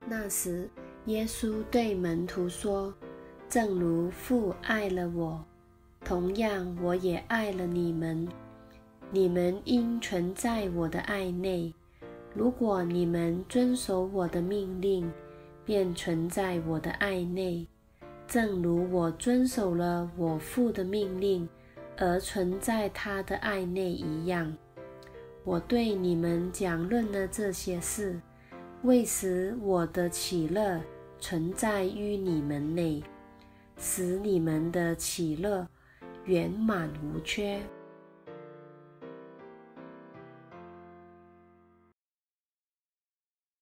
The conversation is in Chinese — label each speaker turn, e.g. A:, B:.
A: 那时，耶稣对门徒说：正如父爱了我，同样我也爱了你们。你们应存在我的爱内。如果你们遵守我的命令，便存在我的爱内，正如我遵守了我父的命令，而存在他的爱内一样。我对你们讲论了这些事，为使我的喜乐存在于你们内，使你们的喜乐圆满无缺。